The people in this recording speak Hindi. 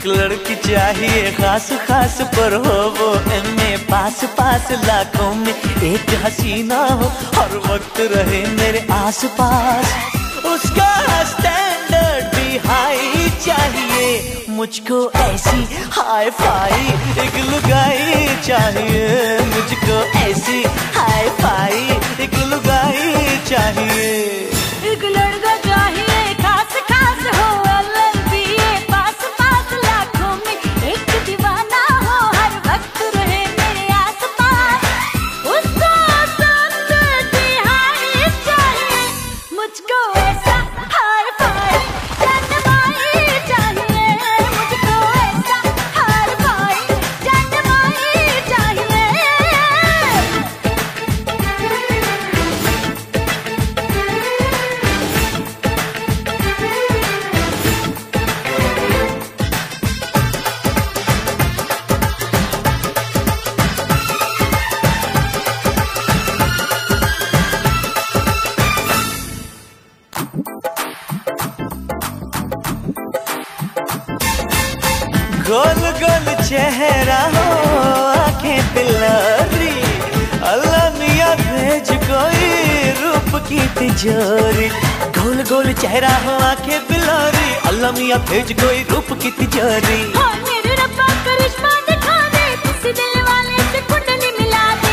एक लड़की चाहिए खास खास, पर हो वो एमए पास पास। लाखों में एक हसीना हो, हर वक्त रहे मेरे आस पास। उसका स्टैंडर्ड भी हाई चाहिए, मुझको ऐसी हाई फाई एक लुगाई चाहिए। मुझको ऐसी हाई फाई एक लुगाई चाहिए। एक लड़का चाहिए खास खास हो, LLBA पास पास। लाखों में एक दीवाना हो, हर वक्त रहे मेरे आस पास। उसको स्टैंडर्ड भी हाई चाहिए, मुझको ऐसा हाई फाई जनमाई चाहिए। मुझको ऐसा हाई फाई जनमाई चाहिए। गोल गोल चेहरा हो, आंखें बिल्लरी। अल्लाह मियाँ भेज कोई रूप की तिजोरी। गोल गोल चेहरा हो, आंखें बिल्लरी। अल्लाह मियाँ भेज कोई रूप की तिजोरी। हाँ मेरे रब्बा करिश्मा दिखा दे, किसी दिल वाले से कुंडली मिला दे।